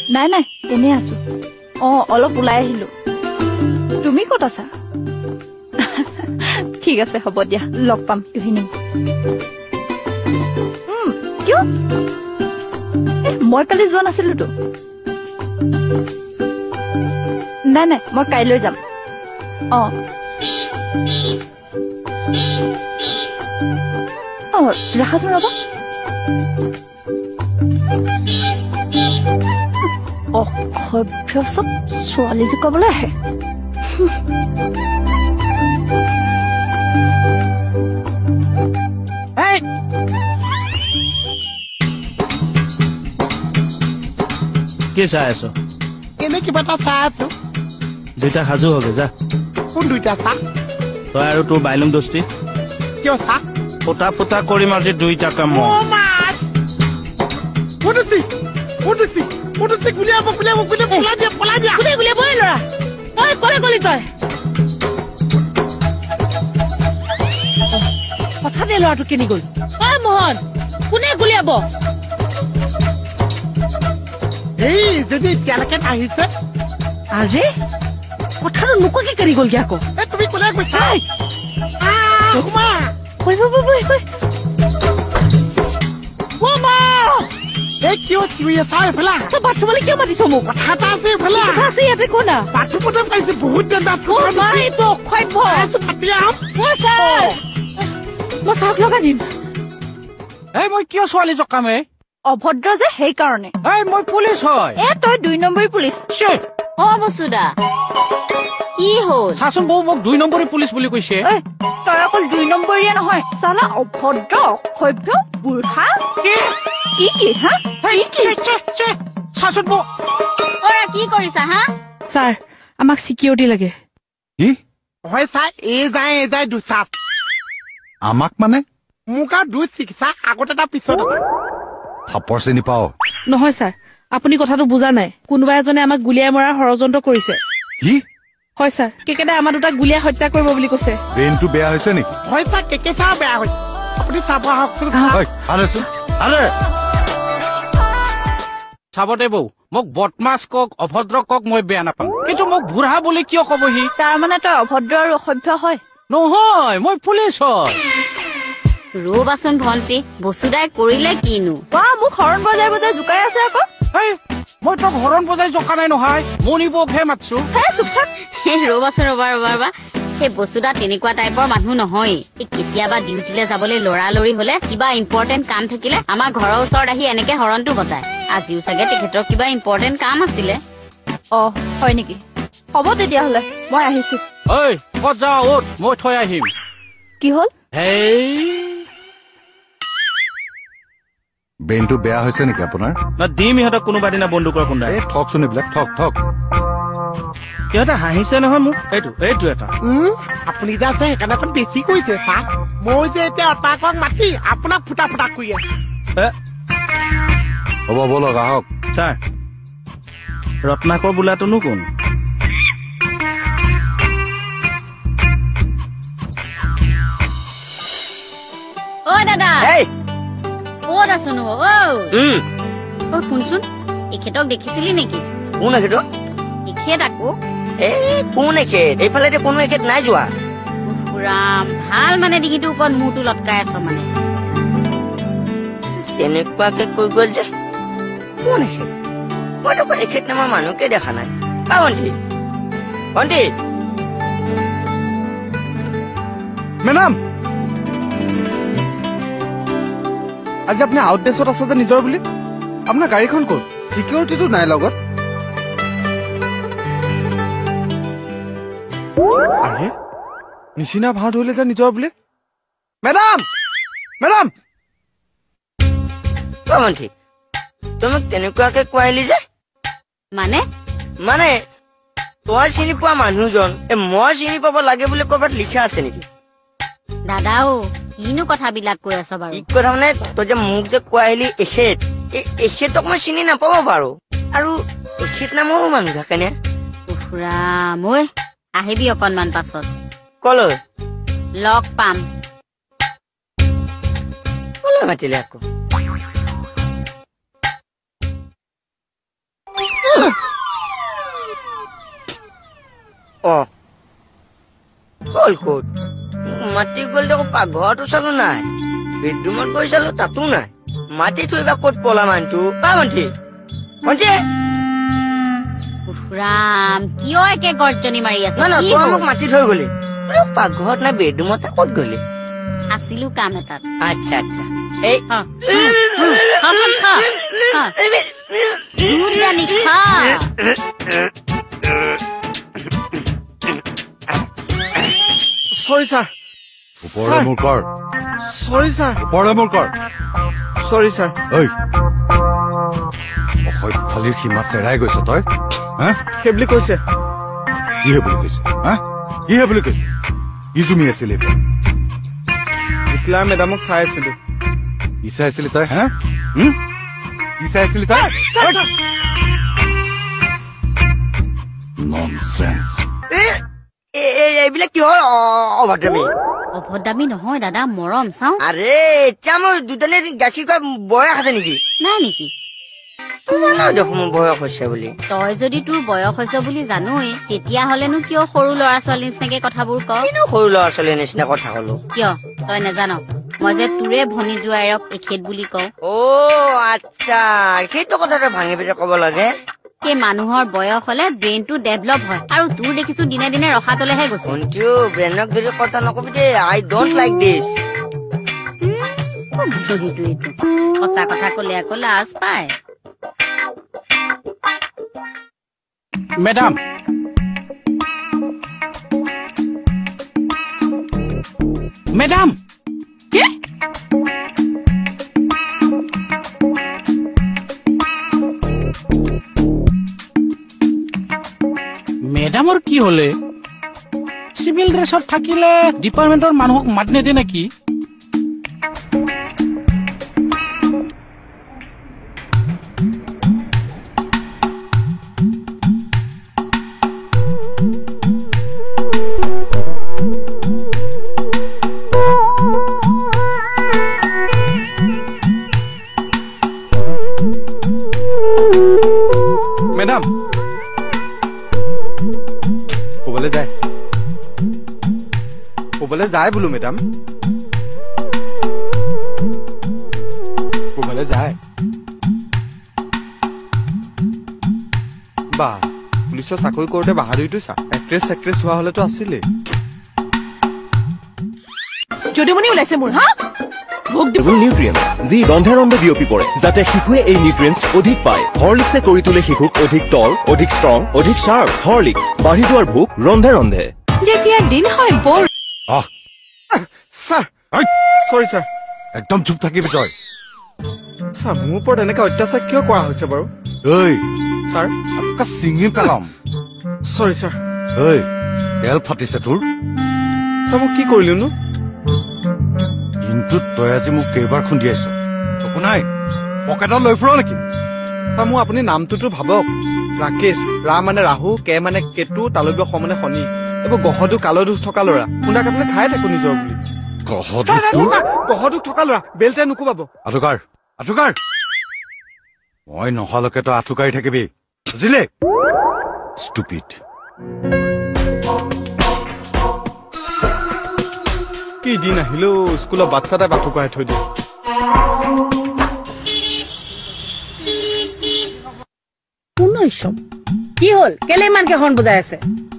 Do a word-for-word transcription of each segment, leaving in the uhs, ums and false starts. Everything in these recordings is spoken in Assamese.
নাই নাই এনে আছো অ অলপ ওলাই আহিলো তুমি ক'ত আছা ঠিক আছে হ'ব দিয়া লগ পাম ইভিনিং উম কিয় এ মই কালি যোৱা নাছিলো তো নাই নাই মই কাইলৈ যাম অ অ ৰাখাচোন ৰ'বা অসভ্য চব ছোৱালী জোকাবলৈ আহে কি চাই আছো এনে কিবা এটা চাই আছো দুইটা সাজু হগে যা কোন দুইটা চাহ তই আৰু তোৰ বাইলুং দোস্তি কিয় চাহ ফুটা ফুটা কৰিম আজি দুইটা কাম গুলিয়াব গুলিয়াব গুলিয়াব পলাই দিয়া পলাই দিয়া গুলিয়াব গুলিয়াব এই ল'ৰা তই কলে গলি তই কথা দে ল'ৰাটো কেনি গ'ল অ মোহন কোনে গুলিয়াব এই যদি এতিয়ালৈকে আহিছে আৰে কথাটো নোকোৱাকে কেনি গ'লগে আকৌ এই তুমি কোনে কৈছা মা কৈ কৈ কৈ কৈ ও মা এই কিয় চিঞৰি আছা এইফালে তই বাথৰুমলৈ কিয় মাতিছ মোক কথা এটা আছে এইফালে কথা আছে ইয়াতে কোন না বাথৰুমতে পাইছে বহুত ডেঞ্জাৰ অ মা এইটো অক্ষব্য আছো পাতি আহ মই ছাৰ মই চাওক লগা দিম এই মই কিয় ছোৱালী জকামে অভদ্ৰ যে সেইকাৰণে এই মই পুলিচ হয় এ তই দুই নম্বৰ পুলিচ অ বসুদা কি হ'ল চাচোন বৌ মোক দুই নম্বৰী পুলিচ বুলি কৈছে তই অকল দুই নম্বৰীয়া নহয় চালা অভদ্ৰ অসভ্য বুঢ়া কি কি হা চাচোন বৌ অৰা কি কৰিছা হা ছাৰ আমাক চিকিউৰিটি লাগে কি হয় ছাৰ এই যায় এই যায় দুচাপ আমাক মানে মোক আৰু দুই চিকিৎসা আগত এটা পিছত থাপৰ চিনি পাও নহয় ছাৰ আপুনি কথাটো বুজা নাই কোনোবা এজনে আমাক গুলিয়াই মৰাৰ ষড়যন্ত্ৰ কৰিছে কি হয় ছাৰ কেকেটা আমাৰ দুটাক গুলিয়াই হত্যা কৰিব বুলি কৈছে ব্ৰেইনটো বেয়া হৈছে নেকি হয় ছাৰ কেকেটা বেয়া হৈছে আপুনি চাব আহকচোন চাব দে বৌ মোক বদমাছ কক অভদ্ৰ কক মই বেয়া নাপাম কিন্তু মোক বুঢ়া বুলি কিয় কবহি তাৰ মানে তই অভদ্ৰ আৰু অসভ্য হয় নহয় মই পুলিচ হয় ৰবাচোন ভন্টি বসুদাই কৰিলে কিনো বা মোক হৰণ বজাই বজাই জোকাই আছে আকৌ মই তোক হৰণ বজাই জকা নাই নহয় মণিবকহে মাতছো ৰবাচোন ৰবা ৰবা ৰবা সেই বসুদা তেনেকুৱা টাইপৰ মানুহ নহয় কেতিয়াবা ডিউটিলৈ যাবলৈ লৰালৰি হলে কিবা ইম্পৰ্টেণ্ট কাম থাকিলে আমাৰ ঘৰৰ ওচৰত আহি এনেকে হৰণটো বজায় আজিও চাগে তেখেতৰ কিবা ইম্পৰ্টেণ্ট কাম আছিলে অ হয় নেকি হ'ব তেতিয়াহ'লে মই আহিছো ঐ ক'ত যা অত মই থৈ আহিম কি হ'ল হেই ব্ৰেইনটো বেয়া হৈছে নেকি আপোনাৰ না দিম ইহঁতক কোনোবা দিনা বন্দুকৰ খুন্দাই এই ঠকচোন এইবিলাক ঠক ঠক সিহঁতে হাঁহিছে নহয় মোক এইটো এইটো এটা আপুনি যে আছে সেইকাৰণে অকণ বেছি কৰিছে ছাৰ মই যে এতিয়া অটাকক মাতি আপোনাক ফুটা ফুটা কৰি আছো হ'ব বলক আহক ছাৰ ৰত্নাকৰ বোলাটোনো কোন ঐ দাদা ক'ত আছোনো অ ঐ শুনচোন এখেতক দেখিছিলি নেকি কোন এখেত এখেত আকৌ এই কোন এখেত এইফালে কোনো এখেত নাই যোৱা ৰাম ভাল মানে ডিঙিটোৰ ওপৰত মূৰটো লটকাই আছ মানে তেনেকুৱাকে কৈ গ'ল যে কোন এখেত মই দেখোন এখেত নামৰ মানুহকে দেখা নাই পা ভণ্টি ভণ্টি মেডাম আজি আপুনি আউটপোষ্টত আছে যে নিজৰ বুলি আপোনাৰ গাড়ীখন ক'ত চিকিউৰিটিটো নাই লগত আৰে নিচিনা ভাও ধৰিলে যে নিজৰ বুলি মেডাম মেডাম পা ভণ্টি তুমি তেনেকুৱাকে কোৱাইলি যে মানে মানে তই চিনি পোৱা মানুহজন মই চিনি পাব লাগে বুলি ক'ৰবাত লিখা আছে নেকি দাদাও কিনো কথাবিলাক কৈ আছ বাৰু ই কথা মানে তই যে মোক যে কোৱাইলি এখেত এখেতক মই চিনি নাপাব পাৰো আৰু এখেত নামৰো মানুহ থাকে নে ৰাম ঐ আহিবি অকণমান পাছত কলৈ লগ পাম কলৈ মাতিলে আকৌ অ কল ক'ত মাটি গ'ল দেখো পাকঘৰটো চালো নাই বেডৰুমত গৈ চালো তাতো নাই মাটি থৈবা ক'ত পলা মানুহটো পা ভণ্টি ভণ্টি ৰাম কিয় একে গৰ্জনী মাৰি আছে না না তই মোক মাটি থৈ গলি পাকঘৰত নাই বেডৰুমত ক'ত গলি আছিলো কাম এটাত আচ্ছা আচ্ছা এই দুধ জানি খা সৰি ছাৰ ওপৰলৈ মোৰ কৰ সৰি ছাৰ ওপৰলৈ মোৰ কৰ সৰি ছাৰ ঐ অসভ্যালিৰ সীমা চেৰাই গৈছ তই হা সেই বুলি কৈছে কিহে বুলি কৈছে হা কিহে বুলি কৈছে কি জুমি আছিলি হিটলাৰ মেডামক চাই আছিলো কি চাই আছিলি তই হা কি চাই আছিলি তই ননচেন্স এইবিলাক কি হয় অভদ্ৰামী অভদ্ৰামী নহয় দাদা মৰম চাওঁ আৰে এতিয়া মোৰ দুজনী গাখীৰ খোৱা বয়স আছে নেকি নাই নেকি জানো দেখোন মোৰ বয়স হৈছে বুলি তই যদি তোৰ বয়স হৈছে বুলি জানোৱেই তেতিয়া হলেনো কিয় সৰু ল'ৰা ছোৱালীৰ নিচিনাকে কথাবোৰ ক সৰু ল'ৰা ছোৱালীৰ নিচিনা কথা কলো কিয় তই নেজান মই যে তোৰে ভনী জোৱাইৰক এখেত বুলি কওঁ অ আচ্ছা সেইটো কথাটো ভাঙি পিনে কব লাগে সেই মানুহৰ বয়স হলে ব্ৰেইনটো ডেভেলপ হয় আৰু তোৰ দেখিছো দিনে দিনে ৰখাতলেহে গৈছে ভণ্টিও ব্ৰেইনক যদি কথা নকবি দে আই ডোন্ট লাইক দিছ চহিটো এইটো সঁচা কথা কলে আকৌ লাজ পায় মেডাম মেডাম কি মেডামৰ কি হলে চিভিল ড্ৰেছত থাকিলে ডিপাৰ্টমেণ্টৰ মানুহক মাত নেদে নেকি মেডাম ক'বলৈ যায় ক'বলৈ যায় বোলো মেডাম ক'বলৈ যায় বা পুলিচৰ চাকৰি কৰোঁতে বাহাদুৰিটো চা এক্ট্ৰেছ চেক্ট্ৰেছ হোৱা হলেতো আছিলেই যদিমণি ওলাইছে মোৰ হা ভোগ দিব নিউট্ৰিয়েন্টছ যি ৰন্ধে ৰন্ধে বিয়পি পৰে যাতে শিশুৱে এই নিউট্ৰিয়েন্টছ অধিক পায় হৰলিক্সে কৰি তোলে শিশুক অধিক তল অধিক ষ্ট্ৰং অধিক শাৰ্প হৰলিক্স বাঢ়ি যোৱাৰ ভোক ৰন্ধে ৰন্ধে যেতিয়া দিন হয় বৰ আহ ছাৰ চৰি ছাৰ একদম চুপ থাকিবি তই ছাৰ মোৰ ওপৰত এনেকে অত্যাচাৰ কিয় কৰা হৈছে বাৰু ঐ ছাৰ আপকা চিঙি পেলাম চৰি ছাৰ ঐ তেল ফাটিছে তোৰ ছাৰ মই কি কৰিলোনো কিন্তু তই আজি মোক কেইবাৰ খুন্দিয়াইছ একো নাই পকেটত লৈ ফুৰ নেকি ছাৰ মোৰ আপুনি নামটোতো ভাবক ৰাকেশ ৰা মানে ৰাহু কে মানে কেতু তালব্য স মানে শনি এইবোৰ গহদু কালদুখ থকা ল'ৰা খুন্দা কাটিলে খাই থাকো নিজৰ বুলি গহদুখ থকা ল'ৰা বেলতে নুকুবাব আঠুকাৰ আঠুকাৰ মই নহালৈকে তই আঠুকাৰি থাকিবি বুজিলে ষ্টুপিড কি দিন আহিলেও স্কুলৰ বাচ্চা এটাই আঠুকাই থৈ দিয়ে পুনৈশম কি হল কেলে ইমানকে হৰ্ণ বজাই আছে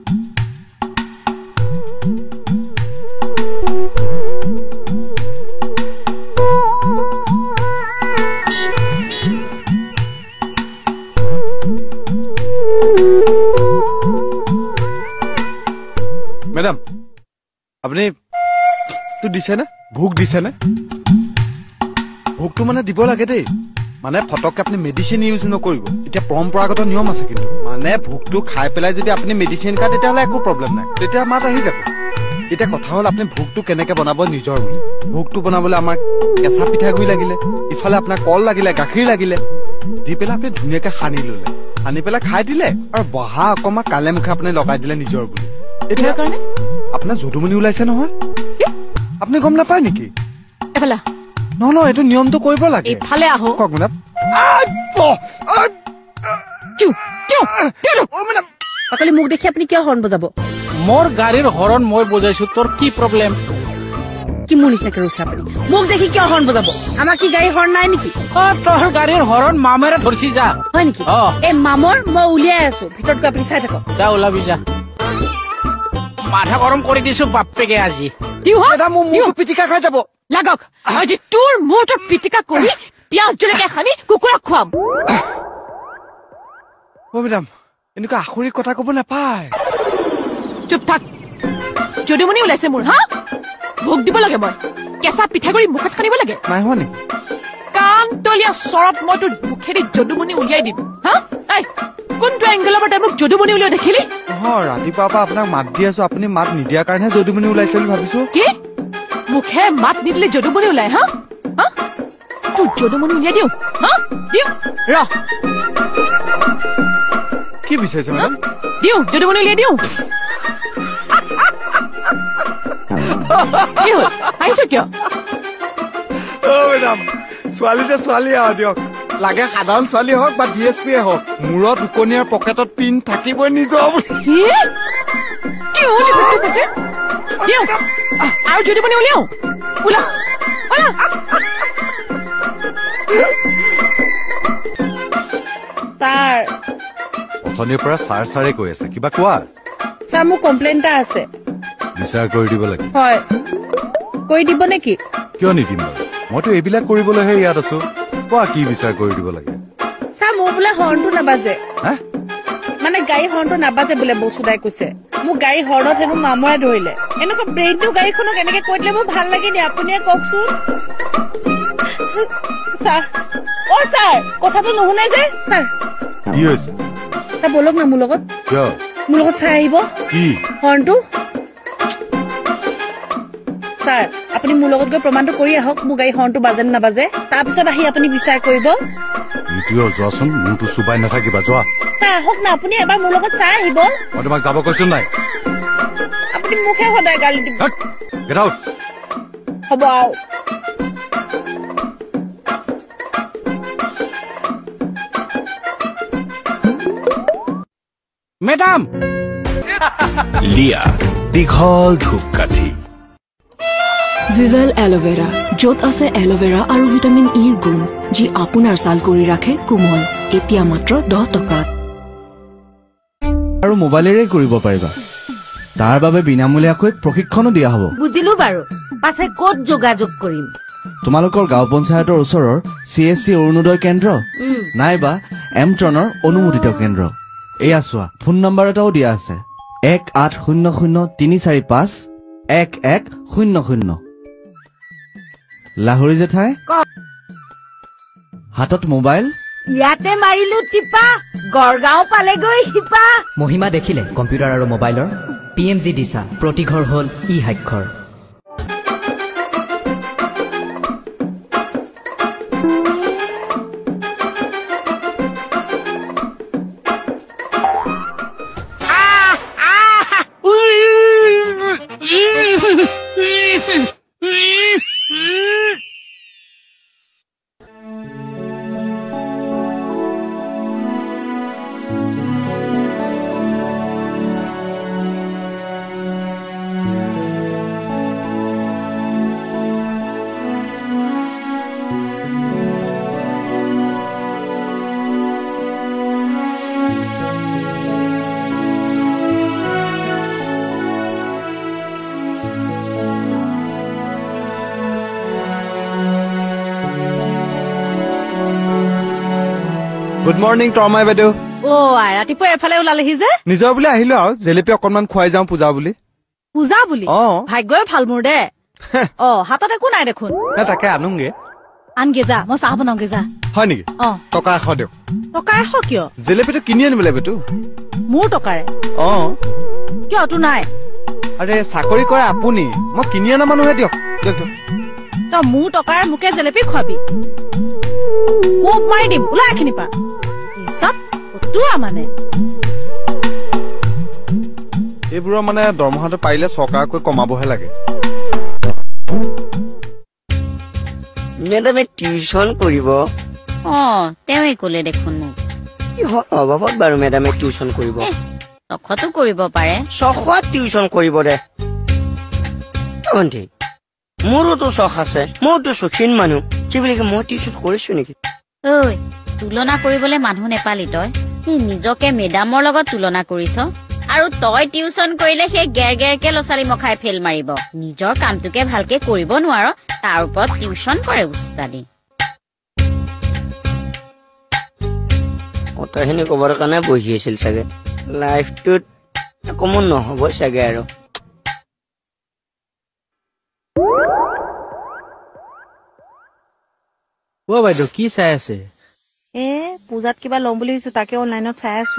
মেডাম আপুনি তো দিছে নে ভোগ দিছে নে ভোগটো মানে দিব লাগে দেই মানে ফটককে আপুনি মেডিচিন ইউজ নকৰিব এতিয়া পৰম্পৰাগত নিয়ম আছে কিন্তু মানে ভোগটো খাই পেলাই যদি আপুনি মেডিচিন খায় তেতিয়াহ'লে একো প্ৰব্লেম নাই তেতিয়া মাত আহি যাব এতিয়া কথা হ'ল আপুনি ভোগটো কেনেকে বনাব নিজৰ বুলি ভোগটো বনাবলৈ আমাৰ কেঁচা পিঠাগুৰি লাগিলে ইফালে আপোনাৰ কল লাগিলে গাখীৰ লাগিলে দি পেলাই আপুনি ধুনীয়াকে সানি ললে সানি পেলাই খাই দিলে আৰু বহা অকণমান কালে মুখে আপুনি লগাই দিলে নিজৰ বুলি এতিয়া কাৰণে আপোনাৰ যদুমণি ওলাইছে নহয় আপুনি গম নাপায় নেকি এফালে ন ন এইটো নিয়মটো কৰিব লাগে ইফালে আহো কওক মেডাম অকলে মোক দেখি আপুনি কিয় হৰ্ণ বজাব মোৰ গাড়ীৰ হৰণ মই বজাইছো তোৰ কি প্ৰব্লেম কি মোৰ নিচিনাকে ৰৈছে আপুনি মোক দেখি কিয় হৰ্ণ বজাব আমাৰ কি গাড়ী হৰ্ণ নাই নেকি অ তোৰ গাড়ীৰ হৰণ মামেৰে ধৰিছি যা হয় নেকি অ এই মামৰ মই উলিয়াই আছো ভিতৰত গৈ আপুনি চাই থাকক যা ওলাবি যা মাথা গৰম কৰি দিছো বাপ্পেকে আজি দিও মেডাম মোৰ মুখটো পিটিকা খাই যাব লাগক আজি তোৰ মূৰটো পিটিকা কৰি পিয়াজ জলকীয়া সানি কুকুৰাক খুৱাম অ মেডাম এনেকুৱা আখৰিক কথা ক'ব নাপায় চুপ থাক যদুমণি ওলাইছে মোৰ হা ভোগ দিব লাগে মই কেঁচা পিঠাগুৰি মুখত সানিব লাগে নাই হোৱা নেকি কাণ তলীয়া চৰপ মই তোৰ মুখেদি যদুমণি উলিয়াই দিম হা এই কোনটো এংগলৰ পৰা তই মোক যদুমণি উলিয়াই দেখিলি নহয় ৰাতিপুৱাৰ পৰা আপোনাক মাত দি আছো আপুনি মাত নিদিয়াৰ কাৰণেহে যদুমণি ওলাইছে বুলি ভাবিছো কি মুখে মাত নিদিলে যদুমণি ওলাই হা হা তোৰ যদুমণি উলিয়াই দিওঁ হা দিওঁ ৰ কি বিচাৰিছে মেডাম দিওঁ যদুমণি উলিয়াই দিওঁ কি হ'ল আহিছ কিয় অ মেডাম ছোৱালী যে ছোৱালী আৰু দিয়ক লাগে সাধাৰণ ছোৱালী হওক বা ডি এছ পিয়ে হওক মূৰত উকনীয়াৰ পকেটত পিন থাকিবই নিজৰ দিওঁ আৰু যদুমণি উলিয়াও ওলা ওলা ছাৰ অথনিৰ পৰা ছাৰ ছাৰে কৈ আছে কিবা কোৱা ছাৰ মোৰ কমপ্লেইন এটা আছে বিচাৰ কৰি দিব লাগে হয় কৰি দিব নেকি কিয় নিদিম বাৰু মইতো এইবিলাক কৰিবলৈহে ইয়াত আছো কোৱা কি বিচাৰ কৰি দিব লাগে ছাৰ মোৰ বোলে হৰ্ণটো নাবাজে হা মানে গাড়ী হৰ্ণটো নাবাজে বোলে বসুদাই কৈছে মোক গাড়ী হৰ্ণত হেনো মামৰে ধৰিলে এনেকুৱা ব্ৰেইনটো গাড়ীখনক এনেকে কৈ দিলে মোৰ ভাল লাগে নি আপুনিয়ে কওকচোন ছাৰ অ ছাৰ কথাটো নুশুনে যে ছাৰ কি হৈছে তা বলক না মোৰ লগত কিয় মোৰ লগত চাই আহিব কি হৰ্ণটো ছাৰ আপুনি মোৰ লগত গৈ প্ৰমাণটো কৰি আহক মোৰ গাড়ী হৰ্ণটো বাজে নে নাবাজে তাৰপিছত আহি আপুনি বিচাৰ কৰিব ইটোও যোৱাচোন মোৰতো চুবাই নাথাকিবা যোৱা ছাৰ আহক না আপুনি এবাৰ মোৰ লগত চাই আহিব মই তোমাক যাব কৈছো নাই আপুনি মুখে সদায় গালি দিব গেট আউট হ'ব আও মেডাম লিয়া দীঘল ধূপকাঠি ভিভেল এল'ভেৰা য'ত আছে এল'ভেৰা আৰু ভিটামিন ইৰ গুণ যি আপোনাৰ ছাল কৰি ৰাখে কোমল এতিয়া মাত্ৰ দহ টকাত আৰু মোবাইলেৰে কৰিব পাৰিবা তাৰ বাবে বিনামূলীয়াকৈ প্ৰশিক্ষণো দিয়া হ'ব বুজিলো বাৰু পাছে ক'ত যোগাযোগ কৰিম তোমালোকৰ গাঁও পঞ্চায়তৰ ওচৰৰ চি এছ চি অৰুণোদয় কেন্দ্ৰ নাইবা এমট্ৰনৰ অনুমোদিত কেন্দ্ৰ এয়া চোৱা ফোন নম্বৰ এটাও দিয়া আছে এক আঠ শূন্য শূন্য তিনি চাৰি পাঁচ এক এক শূন্য শূন্য লাহৰি জেঠাই হাতত মোবাইল ইয়াতে মাৰিলো টিপা গড়গাঁও পালেগৈ শিপা মহিমা দেখিলে কম্পিউটাৰ আৰু মোবাইলৰ পি এম জি দিছা প্ৰতি ঘৰ হ'ল ই সাক্ষৰ গুড মৰ্ণিং তৰমাই বাইদেউ অ ৰাতিপুৱা এফালে ওলালেহি যে নিজৰ বুলি আহিলো আৰু জেলেপি অকনমান খুৱাই যাওঁ পূজা বুলি পূজা বুলি অ ভাগ্যই ভাল মোৰ দে অ হাতত একো নাই দেখোন তাকে আনোগে আনগে যা মই চাহ বনাওগে যা হয় নেকি অ টকা এশ দিয়ক টকা এশ কিয় জেলেপিটো কিনি আনিব লাগিবতো মোৰ টকাৰে অ কিয় তোৰ নাই আৰে চাকৰি কৰে আপুনি মই কিনি অনা মানুহে দিয়ক দিয়ক দিয়ক তই মোৰ টকাৰে মোকে জেলেপি খুৱাবি কোপ মাৰি দিম ওলাই এইখিনি পা হিচাপ তোৰ মানে এইবোৰৰ মানে দৰমহাটো পাৰিলে চৰকাৰকৈ কমাবহে লাগে মেডামে টিউচন কৰিব অ তেওঁৱে ক'লে দেখোন মোক কিহৰ অভাৱত বাৰু মেডামে টিউচন কৰিব চখতো কৰিব পাৰে চখত টিউচন কৰিব দে ভণ্টি মোৰোতো চখ আছে মইতো চখীন মানুহ কি বুলি মই টিউচন কৰিছো নেকি ঐ তুলনা কৰিবলৈ মানুহ নেপালি তই সেই নিজকে মেডামৰ লগত তুলনা কৰিছ আৰু তই টিউচন কৰিলে সেই গেৰ গেৰকে ল'ছালী মখাই ফেল মাৰিব নিজৰ কামটোকে ভালকে কৰিব নোৱাৰ তাৰ ওপৰত টিউচন কৰে উস্তাদি কথাখিনি কবৰ কাৰণে বহি আছিল চাগে লাইফটোত অকমান নহ'ব চাগে আৰু অ বাইদেউ কি চাই আছে এ পূজাত কিবা ল'ম বুলি ভাবিছো তাকে অনলাইনত চাই আছো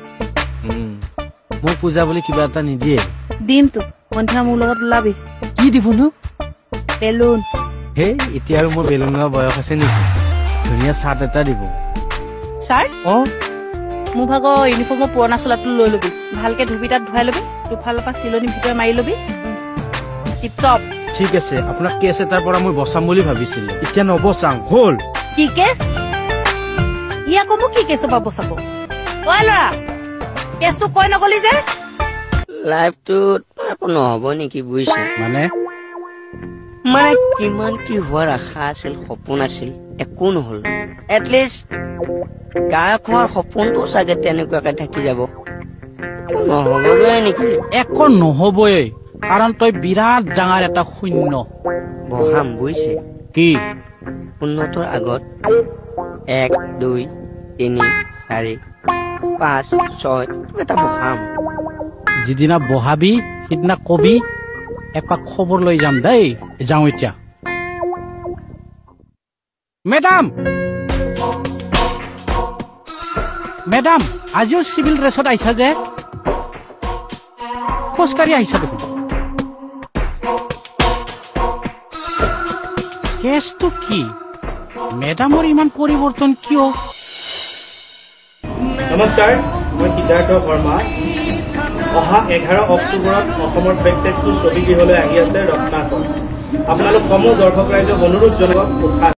মোক পূজা বুলি কিবা এটা নিদিয়ে দিম তো সন্ধিয়া মোৰ লগত ওলাবি কি দিবনো বেলুন হে এতিয়া আৰু মোৰ বেলুন লোৱা বয়স আছে নেকি ধুনীয়া চাৰ্ট এটা দিব চাৰ্ট অ মোৰ ভাগৰ ইউনিফৰ্মৰ পুৰণা চোলাটো লৈ লবি ভালকে ধুবি তাত ধুৱাই লবি দুফালৰ পৰা চিলনি ভিতৰে মাৰি লবি টিপটপ ঠিক আছে আপোনাক কেছ এটাৰ পৰা মই বচাম বুলি ভাবিছিলো এতিয়া নবচাং হ'ল কি কেছ ই আকৌ মোক কি কেছৰ পৰা বচাব ঐ ল'ৰা কেছটো কৈ নগলি যে লাইফটোত একো নহ'ব নেকি বুজিছে মানে মানে কিমান কি হোৱাৰ আশা আছিল সপোন আছিল একো নহ'ল এটলিষ্ট গায়ক হোৱাৰ সপোনটো চাগে তেনেকুৱাকে থাকি যাব নহ'বগৈ নেকি একো নহ'বই কাৰণ তই বিৰাট ডাঙৰ এটা শূন্য বহাম বুজিছে কি উন্নতৰ আগত এক দুই তিনি চাৰি পাঁচ ছয় এটা বহাম যিদিনা বহাবি সিদিনা কবি এপাক খবৰ লৈ যাম দেই যাওঁ এতিয়া মেডাম মেডাম আজিও চিভিল ড্ৰেছত আহিছা যে খোজকাঢ়ি আহিছা দেখোন কেছটো কি মেডামৰ ইমান পৰিৱৰ্তন কিয় নমস্কাৰ মই সিদ্ধাৰ্থ শৰ্মা অহা এঘাৰ অক্টোবৰত অসমৰ প্ৰত্যেকটো ছবি গৃহলৈ আহি আছে ৰত্নাকৰ আপোনালোক সমূহ দৰ্শক ৰাইজক অনুৰোধ জনাব